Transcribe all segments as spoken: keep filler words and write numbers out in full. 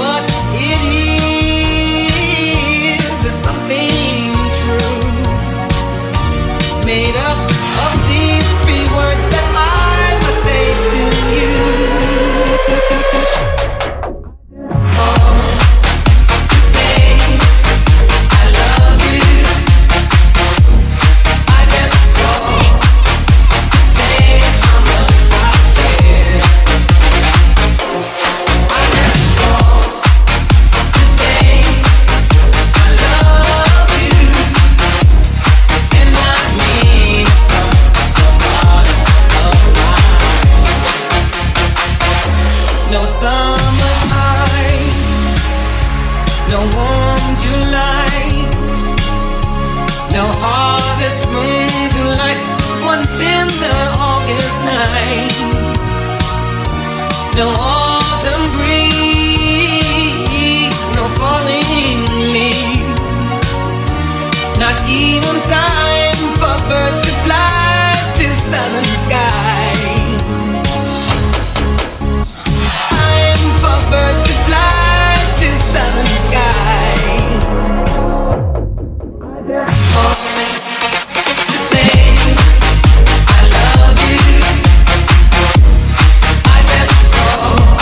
what it is is something true, made up of these three words that I must say to you. No summertime, no warm July, no harvest moon to light one tender August night, no autumn breeze, no falling leaves, not even time for birds to fly to southern skies. Birds to fly to southern sky. I just want to say I love you. I just want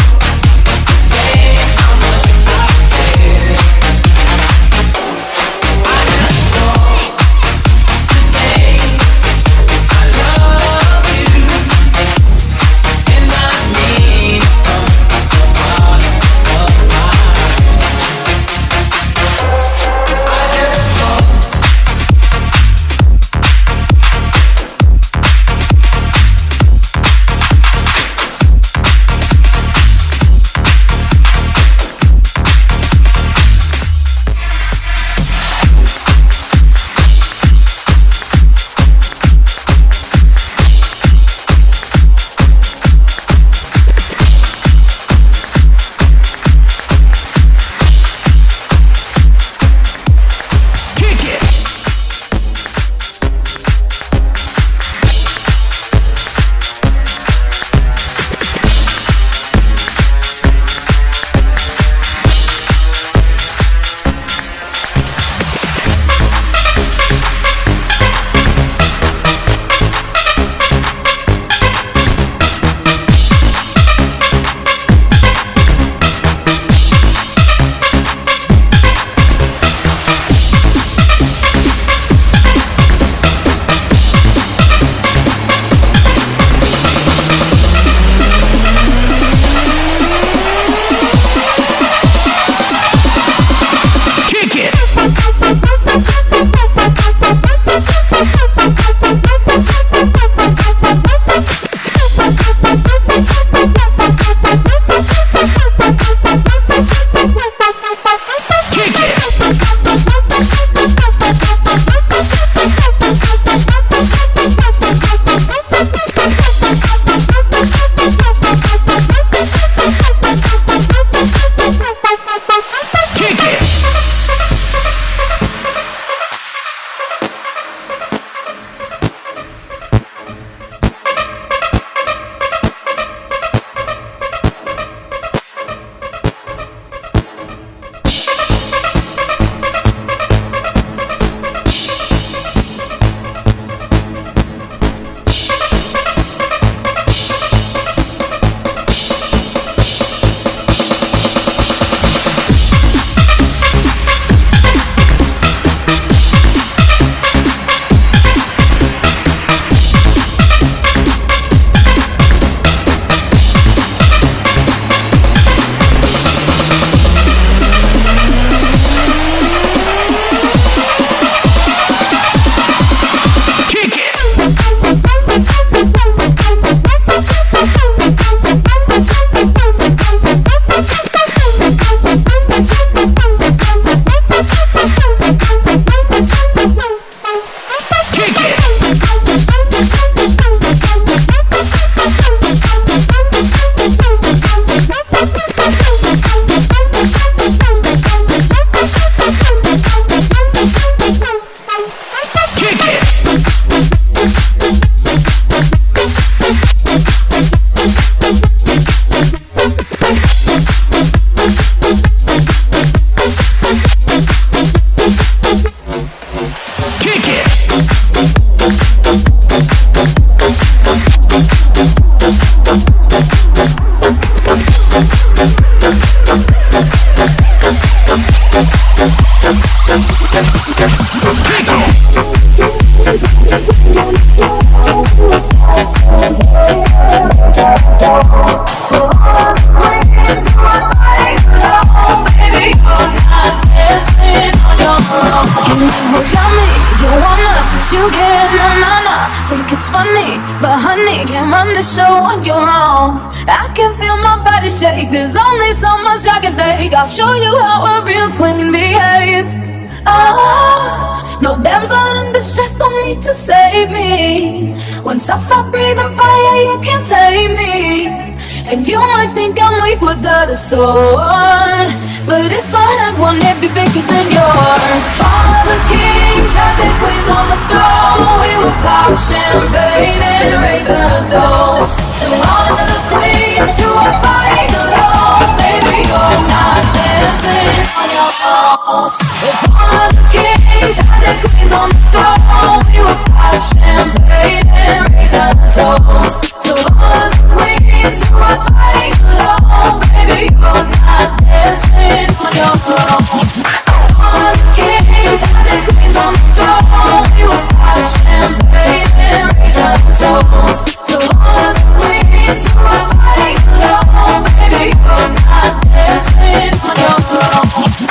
body shake. There's only so much I can take. I'll show you how a real queen behaves. Oh, no damsel in distress, don't need to save me. Once I stop breathing fire, you can't tame me. And you might think I'm weak without a sword, but if I had one, it'd be bigger than yours. All the kings had their queens on the throne. We would pop champagne and raise a toast to all of the queens who are fighting alone. Baby, you're not dancing on your own. If all of the kings had their queens on the throne, we would pop champagne and raise a toast to all of the queens who are fighting alone. Baby, you're not dancing on your own. All of the kings had their queens on the throne. We would pop champagne and raise a toast to all of the queens who are fighting alone. Baby, you're not dancing on your own.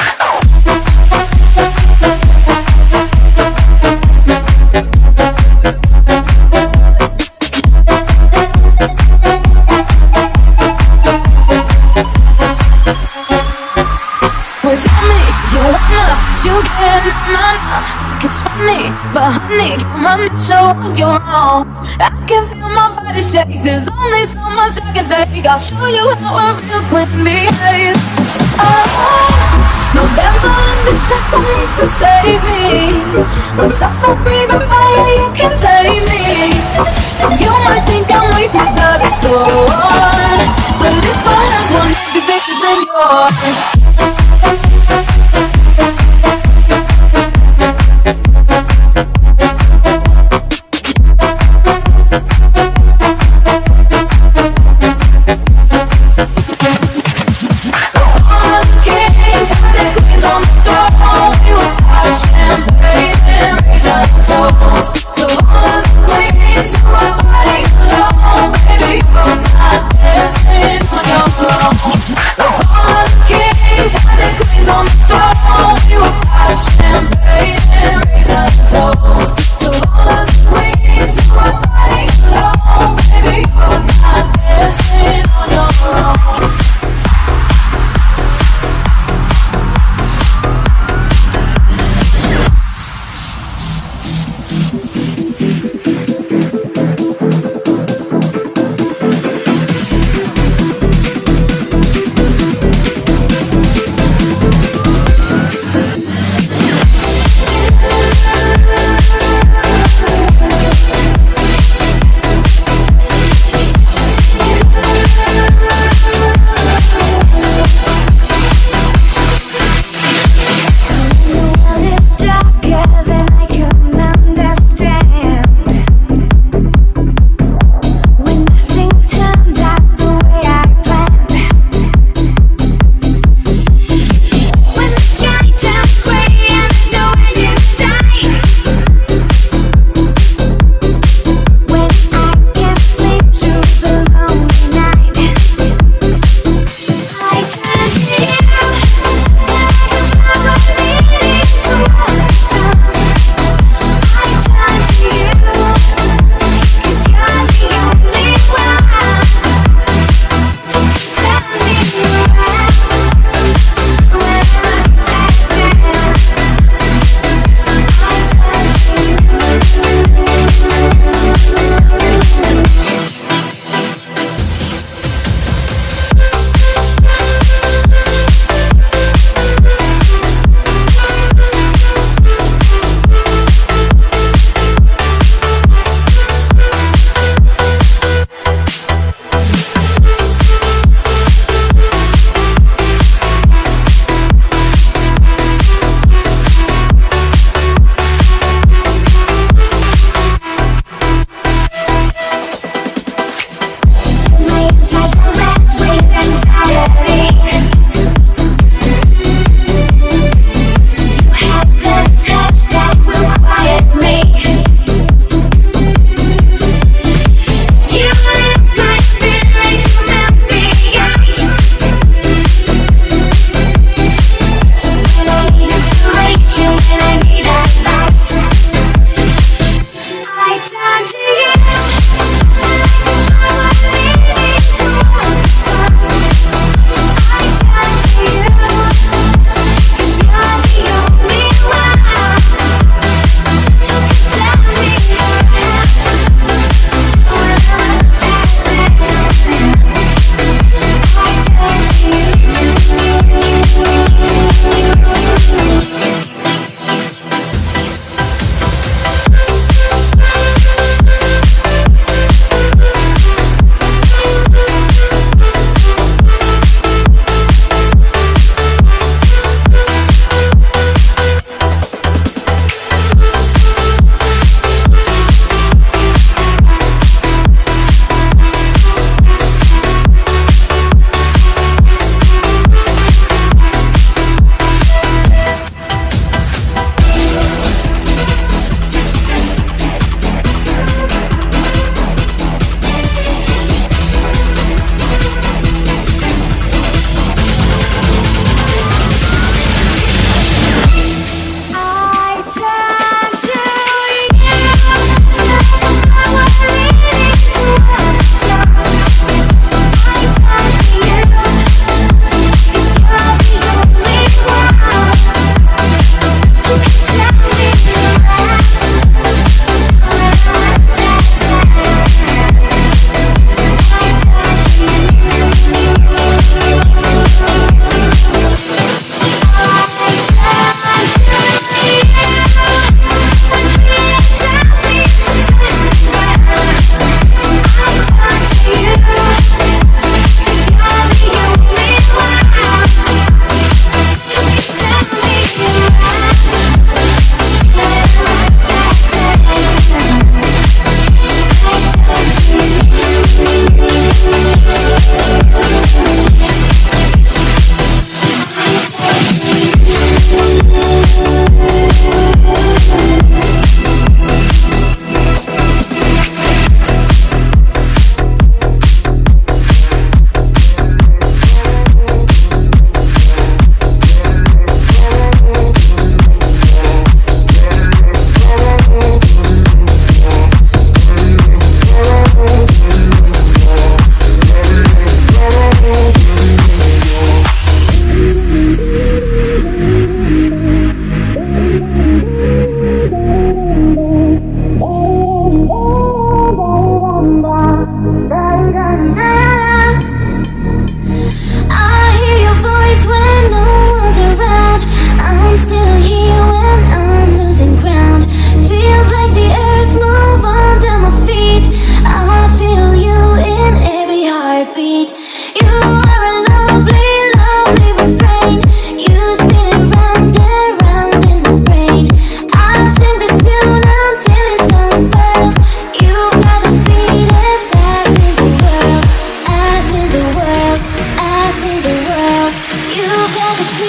You get mine, it's funny, but honey, come on, show you're wrong. I can feel my body shake, there's only so much I can take. I'll show you how a real queen behaves. Oh, no damsel in distress, don't need to save me. Once I stop breathing fire, you can't tame me. And you might think I'm weak without a sword, but if I had one, it'd be bigger than yours. Dancing on your throne. If all the kings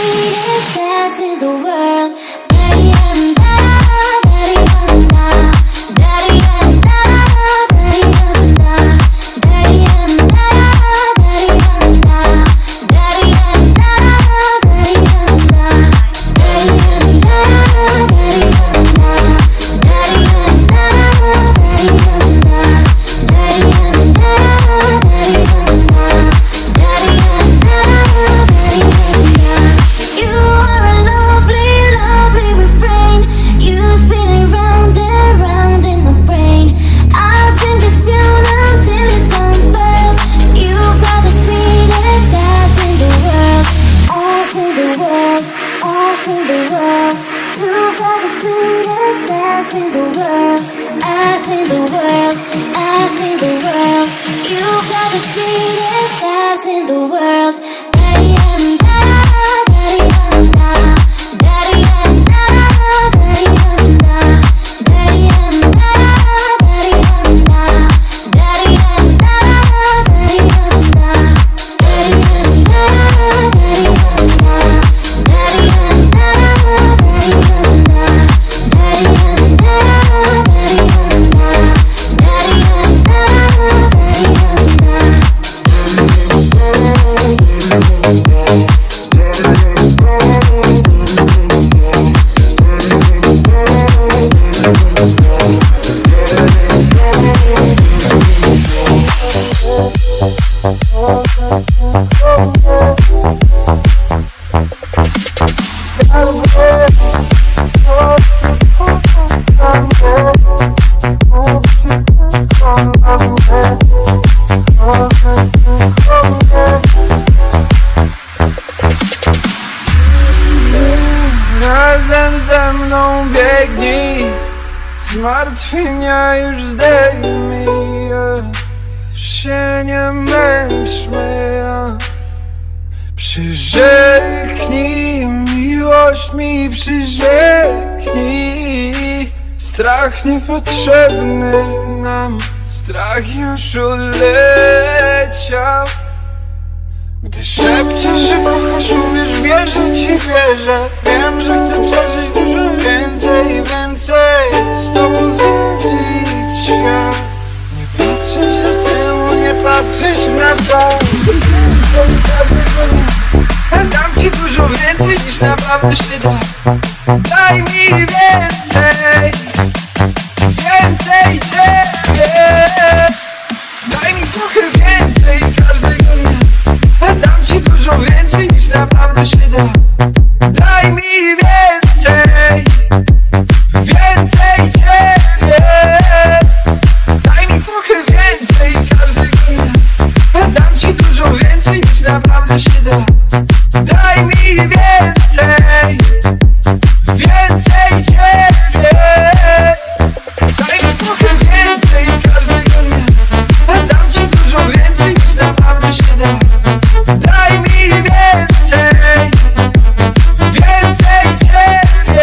sweetest dance in the world. Daddy and da, daddy and da, daddy and da, daddy and da, daddy and da, daddy and da, daddy and da, daddy and da, daddy and da, daddy and da, daddy and da, daddy and da, daddy and da, daddy and da, daddy and da, daddy and da. You are a lovely, lovely refrain. You spin it round and round in my brain. I'll sing this tune until it's unfurled. You got the sweetest dance in the world. All in the world, all in the world. You got the sweetest dance in the world. All in the world, all in the world. You got the sweetest dance in the world. Daddy and da, daddy and da, daddy and da, daddy and da, daddy and da, daddy and da, daddy and da, daddy and da, daddy and da, daddy and da, daddy and da, daddy and da, daddy and da, daddy and da, daddy and da, daddy and da, daddy and da. Razem ze mną biegnij, zmartwienia już zdejmij, już się nie męczmy. Przyrzeknij, miłość mi przyrzeknij. Strach niepotrzebny nam, strach już uleciał. Gdy szepczesz, że kochasz, uwierz, wierzę ci, wierzę. Wiem, że chcę przeżyć dużo więcej, więcej, z tobą zwiedzić świat. Nie patrzeć do tyłu, nie patrzeć na to. Dam ci dużo więcej niż naprawdę się da. Daj mi więcej, więcej ciebie. Daj mi trochę więcej każdego dnia. Dam ci dużo więcej niż naprawdę się da. Daj mi więcej, więcej ciebie. Daj mi trochę więcej każdego dnia. Dam ci dużo więcej niż naprawdę się da. Daj mi więcej, więcej ciebie. Daj mi trochę więcej każdego dnia. Dam ci dużo więcej niż naprawdę się da. Daj mi więcej, więcej ciebie.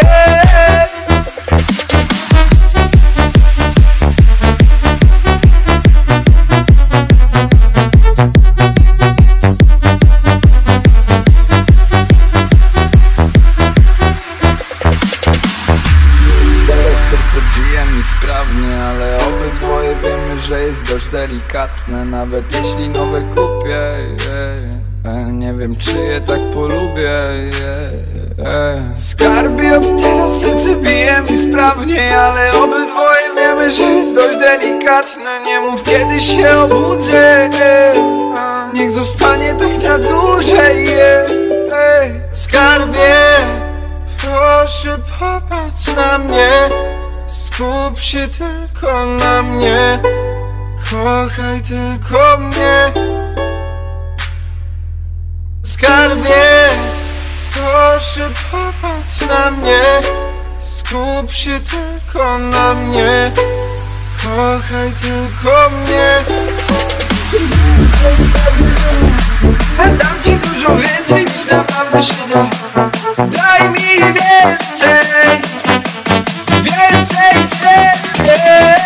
Podbija mi sprawnie, ale obydwoje wiemy, że jest dość delikatne. Nawet jeśli nowe kupię, yeah. Nie wiem, czy je tak polubię, yeah. Skarbie, od teraz serce bije mi sprawnie, ale obydwoje wiemy, że jest dość delikatne. Nie mów, kiedy się obudzę, yeah. Niech zostanie tak na dłużej, yeah. Skarbie, proszę popatrz na mnie. Skup się tylko na mnie. Kochaj tylko mnie. Skarbie, proszę popatrz na mnie. Skup się tylko na mnie. Kochaj tylko mnie. Dam ci dużo więcej niż naprawdę się da. Daj mi więcej, więcej ciebie.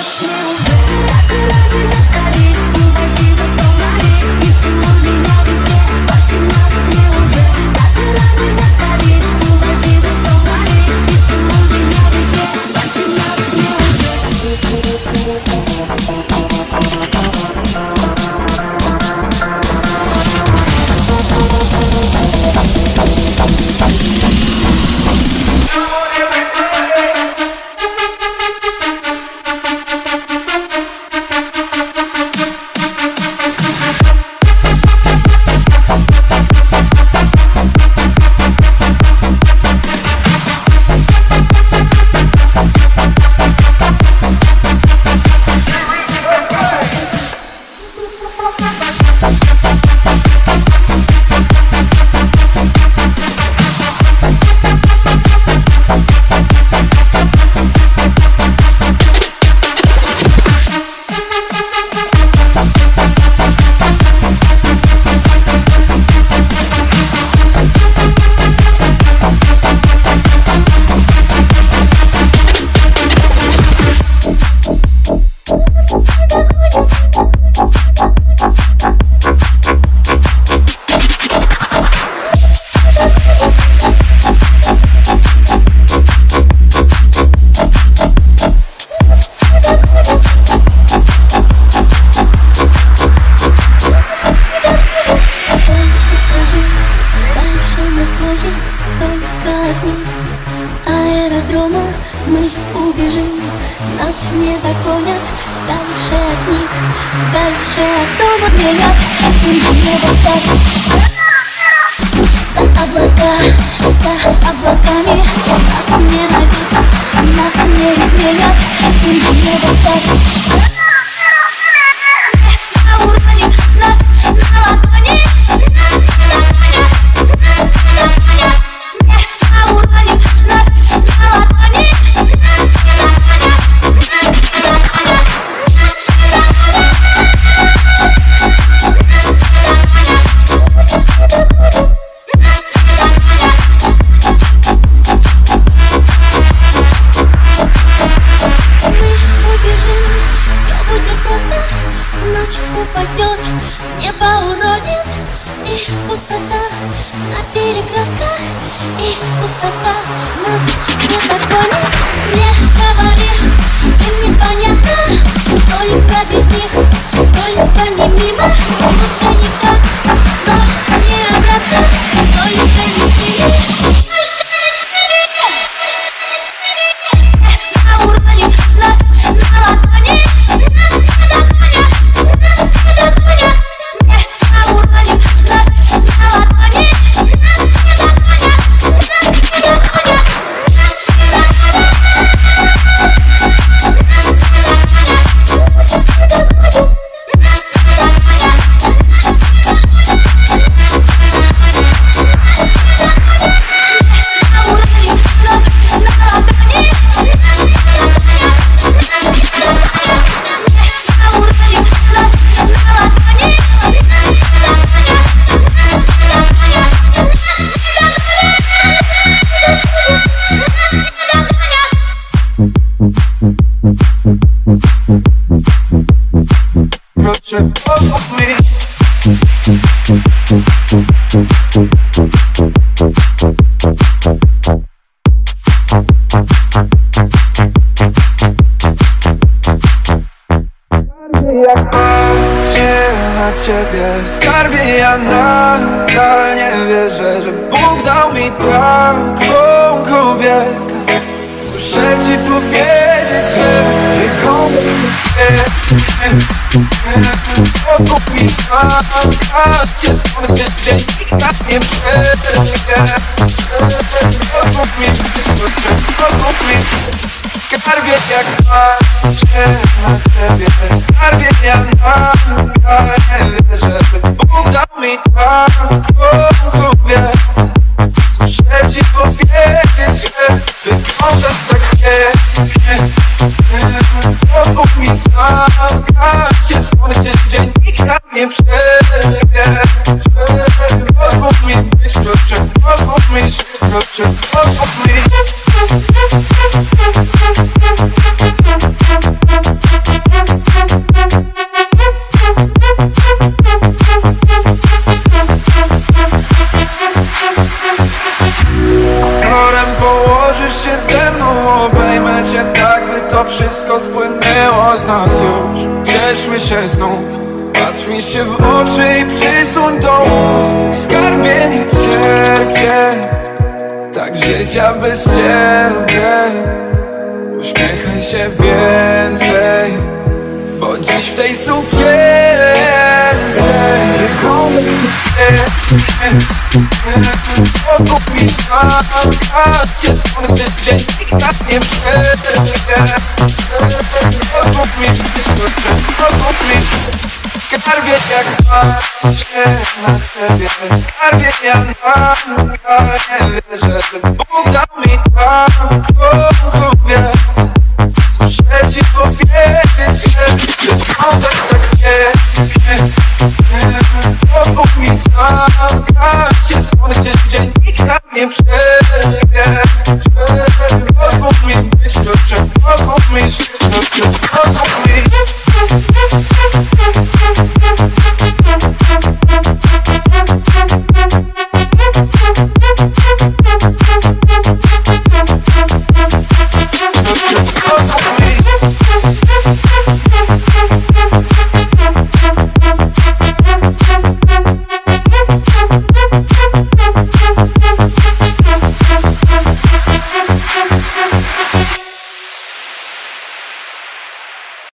Skarbie, ja nadal nie wierzę, że Bóg dał mi taką kobietę. Muszę ci powiedzieć, że sposób mi smaka cię stąd, gdzie dzień nikt tak nie przejdzie. Sposób mi, sposób mi skarbie, jak patrzę na ciebie. Skarbie, ja nadal nie wierzę, że Bóg dał mi taką kobietę. Muszę ci powiedzieć, że wyglądasz tak pięknie. Sposób mi smaka cię stąd, gdzie dzień nikt tak nie przejdzie. Pozwól mi być proszę, pozwól mi żyć proszę, pozwól mi. upłynęło z nas już. Cieszmy się znów, patrz mi się w oczy i przysuń do ust. Skarbie, nie cierpię tak życia bez ciebie. Uśmiechaj się więcej, bo dziś w tej sukience pozwól mi skakać cię stąd, gdzie dzień nikt nas nie przerwie. Pozwól mi, pozwól mi, skarbie, jak patrzę na ciebie. Skarbie, ja nie wierzę, że Bóg dał mi taką kobietę. Muszę ci powiedzieć,